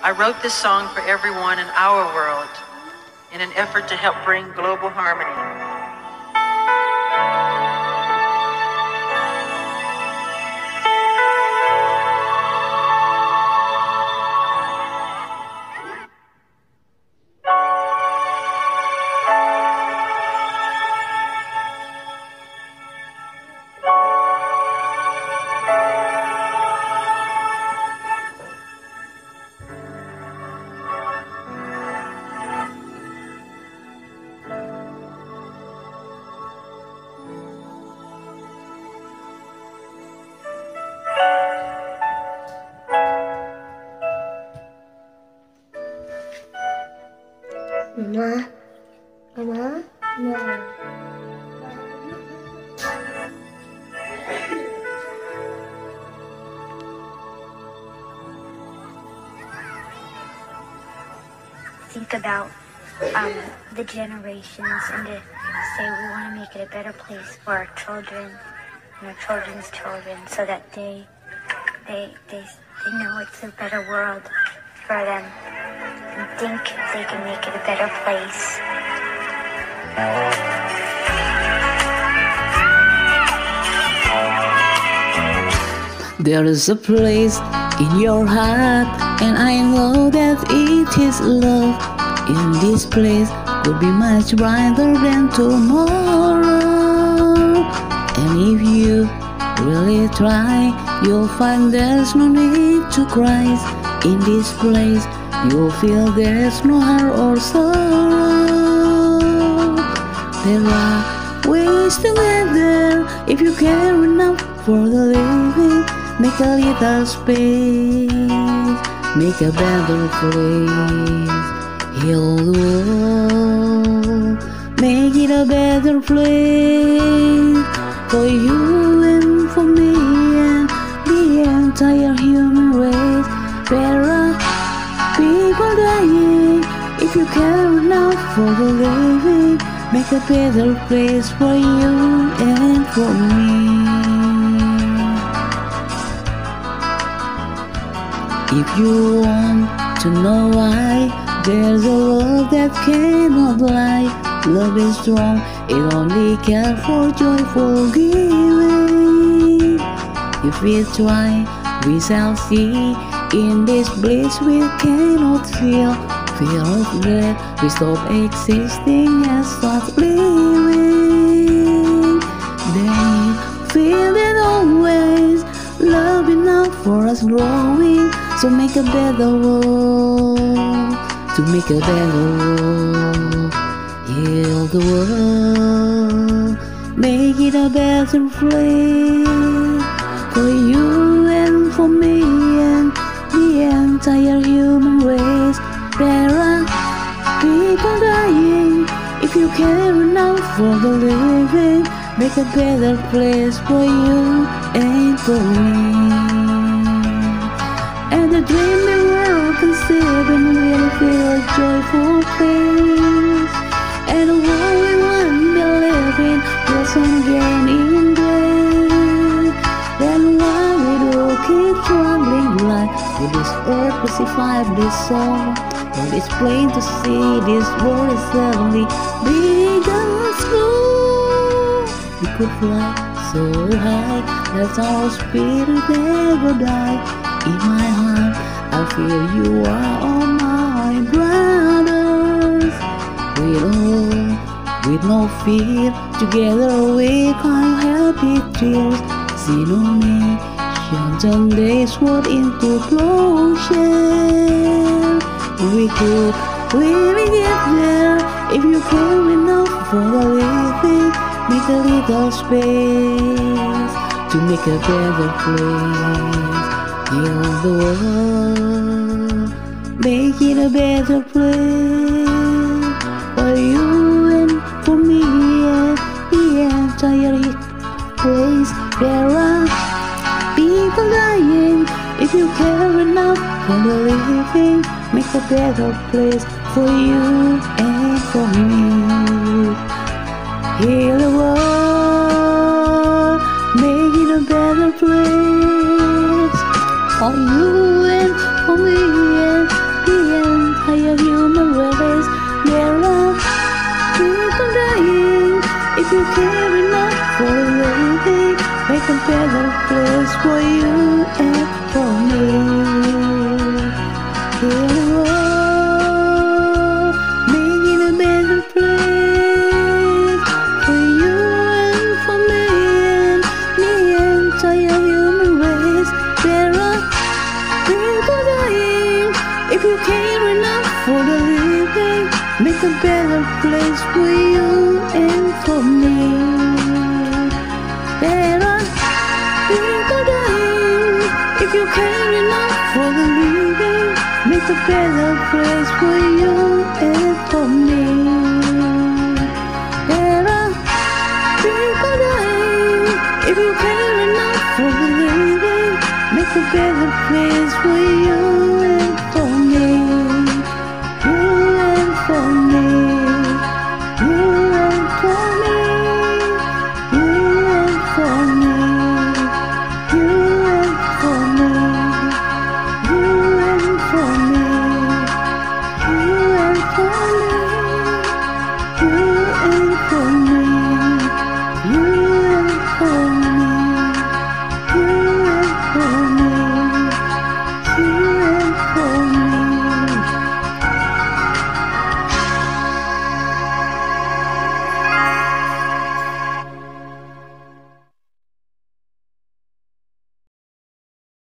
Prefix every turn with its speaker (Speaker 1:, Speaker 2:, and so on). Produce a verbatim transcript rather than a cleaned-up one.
Speaker 1: I wrote this song for everyone in our world in an effort to help bring global harmony.
Speaker 2: Mama, Mama, Mama.
Speaker 3: Think about um, the generations and to say we want to make it a better place for our children and our children's children, so that they they they, they know it's a better world for them and think they can make it a better place.
Speaker 4: There is a place in your heart, and I know that it is love. In this place will be much brighter than tomorrow. And if you really try, you'll find there's no need to cry. In this place you'll feel there's no hurt or sorrow. There are ways together if you care enough for the living. Make a little space, make a better place. Heal the world, make it a better place for you and for me and the entire human race. There are people dying if you care enough for the living. Make a better place for you and for me. If you want to know why, there's a love that cannot lie. Love is strong, it only cares for joyful giving. If we try, we shall see. In this bliss we cannot feel. Fear of death, we stop existing and start living. Then feel it always, love enough for us growing. So make a better world, to make a better world. Heal the world, make it a better place for you and for me and the entire human race. There are people dying if you care enough for the living. Make a better place for you and for me. And the dreaming world conceiving will feel a joyful place. And the world we want to live in will soon gain in grace. Then why we do keep traveling life with this earth crucified this soul? But it's plain to see this world is suddenly big and small. We could fly so high that our spirit never die. In my heart, I feel you are all my brothers. With all, with no fear, together we can happy tears. See no nation turn this world into bloodshed. We could really get there if you care enough for the living. Make a little space to make a better place. Heal the world, make it a better place for you and for me and the entire place. There are people dying if you care enough for the living. Make a better place for you and for me. Heal the world, make it a better place for you and for me and a better place for you and for me. In the world, making a better place for you and for me and the entire human race. There are people dying. If you care enough for the living, make a better place for you and for me. There are people dying. If you care enough for the living, make a better place for you and for me. There are people dying. If you care enough for the living, make a better place for you.